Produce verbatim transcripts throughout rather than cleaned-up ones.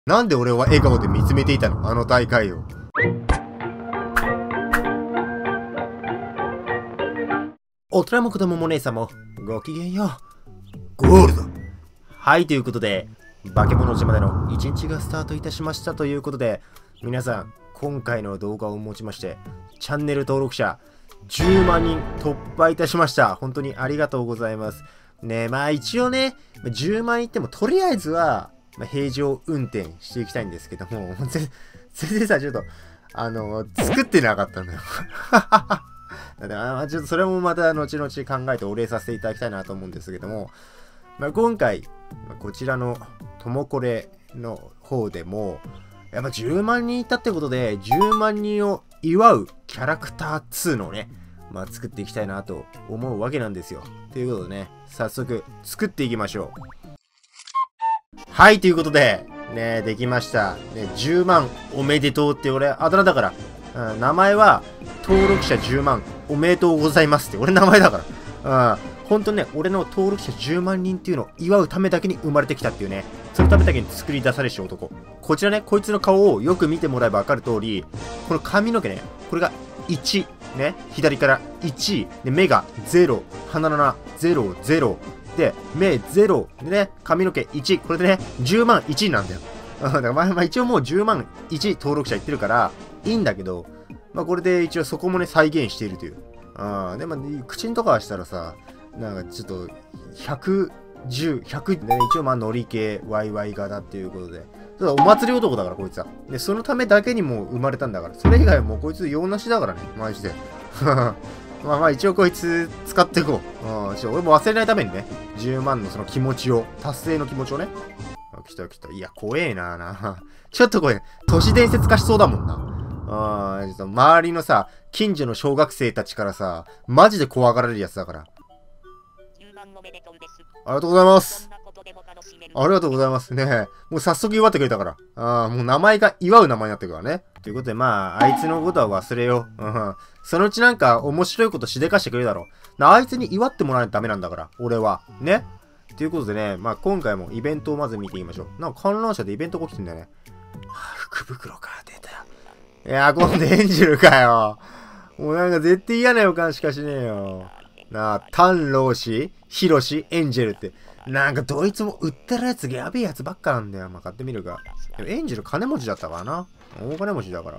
なんで俺は笑顔で見つめていたの？あの大会を。大人も子供も姉さんも、ごきげんよう。ゴールド。はい、ということで、化け物島での一日がスタートいたしましたということで、皆さん、今回の動画をもちまして、チャンネル登録者じゅうまんにん突破いたしました。本当にありがとうございます。ね、まあ一応ね、じゅうまんいっても、とりあえずは、まあ、平常運転していきたいんですけども、全然さ、ちょっと、あの、作ってなかったんだよ。だからちょっとそれもまた後々考えてお礼させていただきたいなと思うんですけども、まあ、今回、こちらのともこれの方でも、やっぱじゅうまんにんいったってことで、じゅうまんにんを祝うキャラクターツーのね、まあ、作っていきたいなと思うわけなんですよ。ということでね、早速作っていきましょう。はい、ということで、ね、できました。ね、じゅうまんおめでとうって俺、あだ名だから。うん、名前は、登録者じゅうまんおめでとうございますって、俺名前だから。うん、ほんとね、俺の登録者じゅうまんにんっていうのを祝うためだけに生まれてきたっていうね、そのためだけに作り出されし男。こちらね、こいつの顔をよく見てもらえばわかる通り、この髪の毛ね、これがいち、ね、左からいち、で、目がゼロ、鼻の穴、ゼロ、ゼロ、で、目ゼロ、でね、髪の毛いち、これでね、じゅうまんいちなんだよ。だからまあ、まあ、一応もうじゅうまんいち登録者いってるから、いいんだけど、まあこれで一応そこもね、再現しているという。ああ、でも、口んとかしたらさ、なんかちょっと、ひゃくじゅう、ひゃくでね、一応まあノリ系、ワイワイ型っていうことで。ただお祭り男だから、こいつは。で、そのためだけにもう生まれたんだから。それ以外はもうこいつ用なしだからね、マジで。まあまあ一応こいつ使っていこう。うん、ちょ俺も忘れないためにね、じゅうまんのその気持ちを、達成の気持ちをね。あ、来た来た。いや、怖えなな。ちょっとこれ、都市伝説化しそうだもんな。ああ、ちょっと周りのさ、近所の小学生たちからさ、マジで怖がられるやつだから。ありがとうございます。ありがとうございますね。もう早速祝ってくれたから。ああ、もう名前が祝う名前になってるからね。ということで、まあ、あいつのことは忘れよう。うん。そのうちなんか面白いことしでかしてくれるだろう。あいつに祝ってもらわないとダメなんだから。俺は。ね。ということでね、まあ今回もイベントをまず見ていきましょう。なんか観覧車でイベントが起きてんだよね。はあ、福袋か。出たよ。いやー、今度エンジェルかよ。もうなんか絶対嫌な予感しかしねえよ。なあ、タンローシ、ヒロシ、エンジェルって。なんかどいつも売ってるやつやべえやつばっかなんだよ。まあ買ってみるか。でもエンジェル金持ちだったからな。大金持ちだから。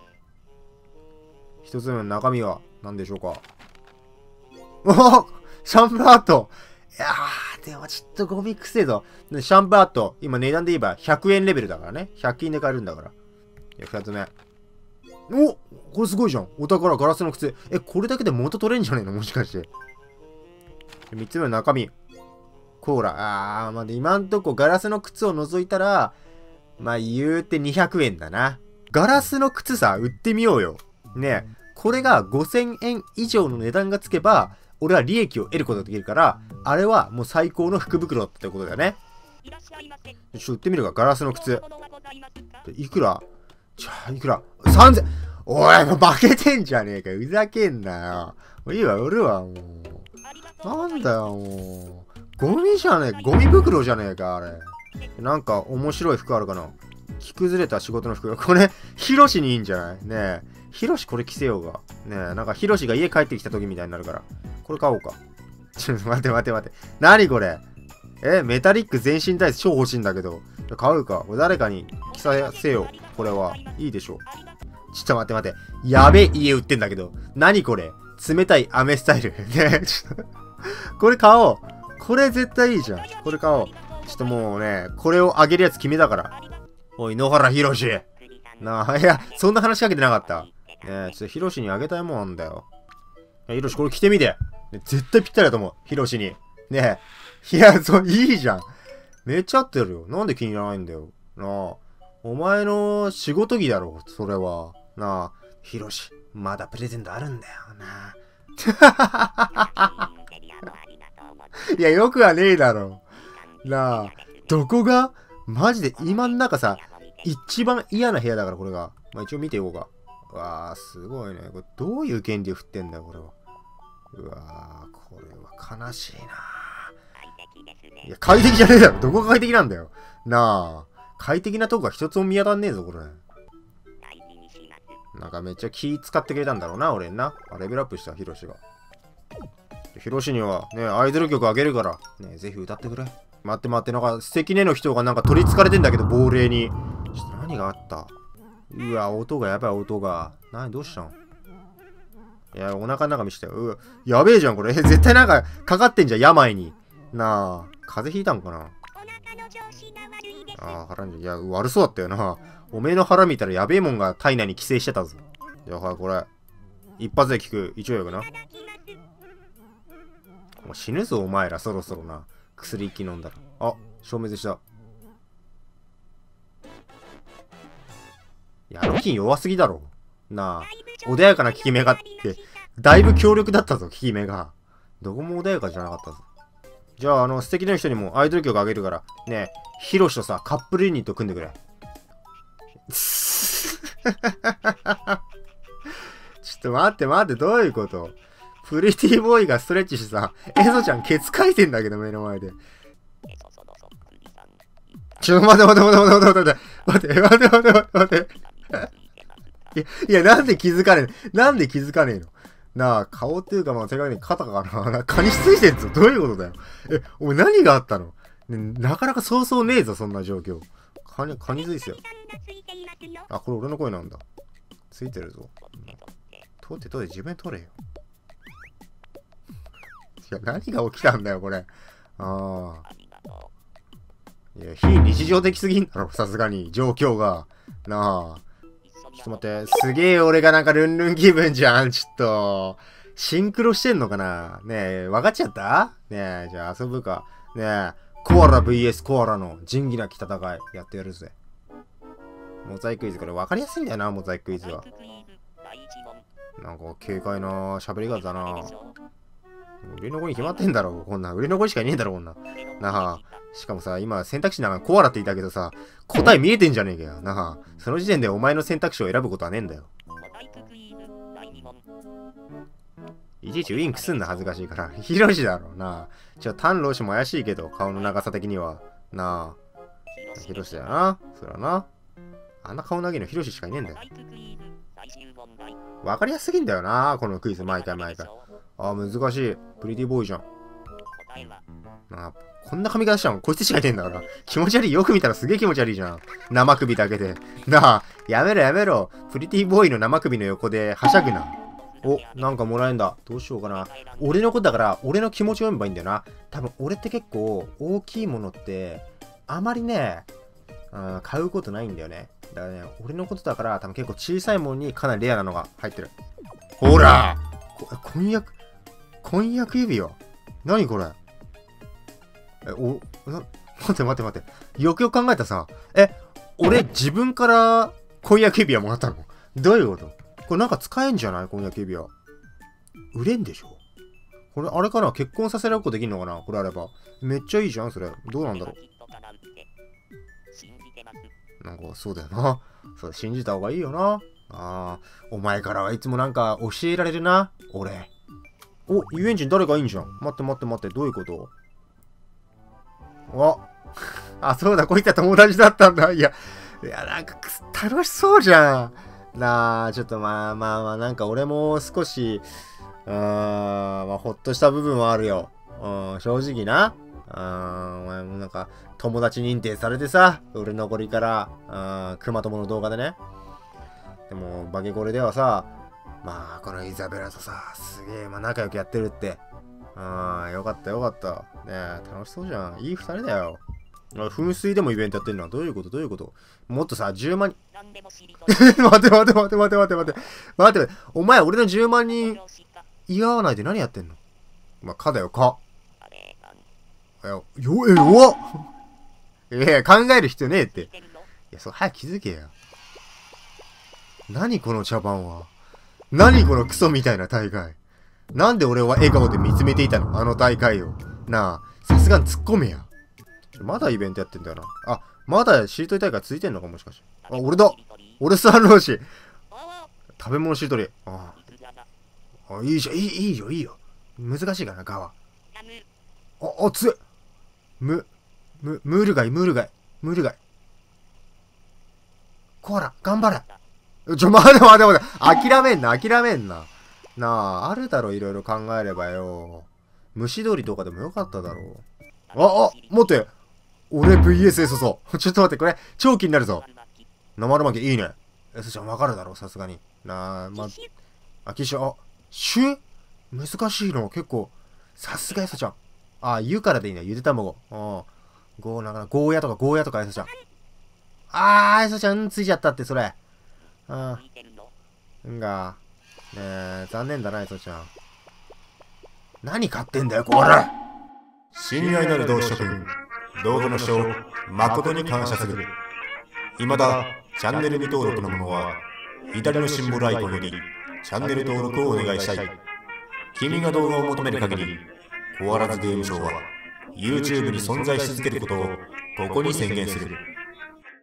一つ目の中身は何でしょうか。おおシャンプーアート。いやー、でもちょっとゴミくせえぞ。シャンプーアート、今値段で言えばひゃくえんレベルだからね。ひゃく均で買えるんだから。いや、二つ目。お、これすごいじゃん。お宝ガラスの靴。え、これだけで元取れんじゃねえのもしかして。三つ目の中身。コーラ。あー、まあ、今んとこガラスの靴を除いたら、まあ、言うてにひゃくえんだな。ガラスの靴さ、売ってみようよ。ねえ。これがごせんえん以上の値段がつけば、俺は利益を得ることができるから、あれはもう最高の福袋だったってことだよね。ちょっと売ってみるか、ガラスの靴。いくらじゃあ、いくら ?さんぜん。おい、もう負けてんじゃねえか。ふざけんなよ。もういいわ、売るわ、もう。なんだよ、もう。ゴミじゃねえ、ゴミ袋じゃねえか、あれ。なんか面白い服あるかな。着崩れた仕事の服。これ、ヒロシにいいんじゃないねえ。ヒロシこれ着せようが。ねえ、なんかヒロシが家帰ってきた時みたいになるから。これ買おうか。ちょっと待って待って待って。何これえ、メタリック全身タイツ超欲しいんだけど。買うか。これ誰かに着させよう。これは。いいでしょう。ちょっと待って待って。やべえ家売ってんだけど。何これ冷たいアメスタイル。ねちょっと。これ買おう。これ絶対いいじゃん。これ買おう。ちょっともうね、これをあげるやつ決めたから。おい、野原ひろし。なあ、いや、そんな話しかけてなかった。ねえ、ちょっとひろしにあげたいもんなんだよ。ひろし、これ着てみて。ね、絶対ぴったりだと思う。ひろしに。ねえ。いや、そう、いいじゃん。めっちゃ合ってるよ。なんで気に入らないんだよ。なあ。お前の仕事着だろ、それは。なあ。ひろし、まだプレゼントあるんだよな。いや、よくはねえだろ。なあ。どこがマジで今ん中さ、一番嫌な部屋だから、これが。まあ一応見ていこうか。うわあ、すごいね。これどういう原理を振ってんだよ、これは。うわあ、これは悲しいな。いや、快適じゃねえだろ。どこが快適なんだよ。なあ。 快適なとこが一つも見当たんねえぞ、これ。なんかめっちゃ気使ってくれたんだろうな、俺にな。あ、レベルアップした、ヒロシが。ヒロシにはね、アイドル曲あげるから、ね、ぜひ歌ってくれ。待って待って、なんか素敵ねの人がなんか取り憑かれてんだけど、亡霊に。ちょっと何があった？うわ、音がやばい、音が。何、どうしたん？いや、お腹の中見してよ。うわ、やべえじゃん、これ。絶対なんかかかってんじゃん、病に。なあ、風邪ひいたんかな？ああ、腹に、いや、悪そうだったよな。おめえの腹見たらやべえもんが体内に寄生してたぞ。じゃあ、はい、これ。一発で効く、一応よくな。もう死ぬぞ、お前ら、そろそろな。薬一気飲んだら。あ、消滅した。いや、あの金弱すぎだろ。なあ、穏やかな効き目があって、だいぶ強力だったぞ、効き目が。どこも穏やかじゃなかったぞ。じゃあ、あの、素敵な人にもアイドル曲あげるから、ねえ、ヒロシとさ、カップルユニット組んでくれ。ちょっと待って待って、どういうこと？プリティボーイがストレッチしてさ、エゾちゃんケツかいてんだけど、目の前で。ちょ、待て待て待て待て待て待て待て待て待て待て待て。いや、いや、なんで気づかねえの？なんで気づかねえの？なあ、顔っていうか、まあ、手紙に肩かな。な、蚊にしついてんぞ。どういうことだよ。え、お前何があったの？ね、なかなかそうそうねえぞ、そんな状況。蚊に、蚊についてよ。あ、これ俺の声なんだ。ついてるぞ。通って通って自分取れよ。いや、何が起きたんだよ、これ。ああ。いや、非日常的すぎんだろ、さすがに。状況が。なあ。ちょっと待って。すげえ俺がなんかルンルン気分じゃん。ちょっと。シンクロしてんのかな？ねえ、分かっちゃった？ねえ、じゃあ遊ぶか。ねえ、コアラ ブイエス コアラの仁義なき戦いやってやるぜ。モザイククイズ、これ分かりやすいんだよな、モザイククイズは。なんか軽快な喋り方だな。売れ残りに決まってんだろ、こんな。売れ残りしかいねえんだろ、こんな。なあ。しかもさ、今選択肢なんかコアラって言ったけどさ、答え見えてんじゃねえかよ。なあ。その時点でお前の選択肢を選ぶことはねえんだよ。いちいちウインクすんな、恥ずかしいから。ヒロシだろ、なあ。ちょ、タンローシも怪しいけど、顔の長さ的には。なあ。ヒロシだよな。そらな。あんな顔投げのヒロシしかいねえんだよ。わかりやすすぎんだよな、このクイズ、毎回毎回。ああ、難しい。プリティボーイじゃん。なあ、こんな髪型したのこいつしかいねえんだから。気持ち悪い。よく見たらすげえ気持ち悪いじゃん。生首だけで。なあ、やめろやめろ。プリティボーイの生首の横ではしゃぐな。お、なんかもらえんだ。どうしようかな。俺のことだから、俺の気持ちを読めばいいんだよな。多分、俺って結構、大きいものって、あまりね、うん、買うことないんだよね。だからね、俺のことだから、多分結構小さいものにかなりレアなのが入ってる。ほら！婚約、婚約指輪？何これ？え、お、な、待って待って待って。よくよく考えたらさ、え、俺自分から婚約指輪もらったの？どういうこと？これなんか使えんじゃない？婚約指輪。売れんでしょ？これあれかな？結婚させられることできんのかな？これあれば。めっちゃいいじゃん、それ。どうなんだろう。なんかそうだよな。それ信じた方がいいよな。ああ、お前からはいつもなんか教えられるな。俺。お、遊園地に誰かいいんじゃん。待って待って待って、どういうこと？あ、あ、そうだ、こいつは友達だったんだ。いや、いや、なんか楽しそうじゃん。なあ、ちょっとまあまあまあ、なんか俺も少し、うーん、まあ、ほっとした部分はあるよ。うん、正直な。うん、お前もなんか、友達認定されてさ、売れ残りから、うん、熊友の動画でね。でも、バケコレではさ、まあ、このイザベラとさ、すげえ、まあ仲良くやってるって。ああ、よかったよかった。ねえ、楽しそうじゃん。いい二人だよ。噴水でもイベントやってんのはどういうことどういうこと？もっとさ、じゅうまん人。待て待て待て待て待て待て。待て、お前俺のじゅうまん人祝わないで何やってんの？まあ、かだよ、か。よ、よ、え、弱っいや、考える必要ねえって。いや、そう、早く気づけよ。何この茶番は。何このクソみたいな大会。なんで俺は笑顔で見つめていたの？あの大会を。なあ、さすがに突っ込めや。まだイベントやってんだよな。あ、まだしりとり大会続いてんのかもしかして。あ、俺だ。俺スワンローシ。食べ物しりとり。ああ。あ、いいじゃん。いい、いいよ、いいよ。難しいかな、ガは。あ、あ、つえ。む、む、ムール貝、ムール貝。ムール貝。 こら、頑張れ。ちょ、待て待て待て。諦めんな、諦めんな。なあ、あるだろ、いろいろ考えればよ。虫取りとかでもよかっただろう。あ、あ、待って。俺 ブイエス エソソ。ちょっと待って、これ、超気になるぞ。生る巻き、いいね。エソちゃんわかるだろ、さすがに。なあ、ま、あ、キシュ、あ、シュ難しいの、結構。さすがエソちゃん。あ、湯からでいいね、ゆで卵。うん。ゴーながら、ゴーヤとかゴーヤとかエソちゃん。あー、エソちゃん、ついちゃったって、それ。うん。んが、ねえ、残念だな、エソちゃん。何買ってんだよ、これ。 親愛なる同志諸君、動画の視聴誠に感謝する。未だチャンネル未登録の者は左のシンボルアイコンよりチャンネル登録をお願いしたい。君が動画を求める限り、コアラズゲームショーは YouTube に存在し続けることをここに宣言する。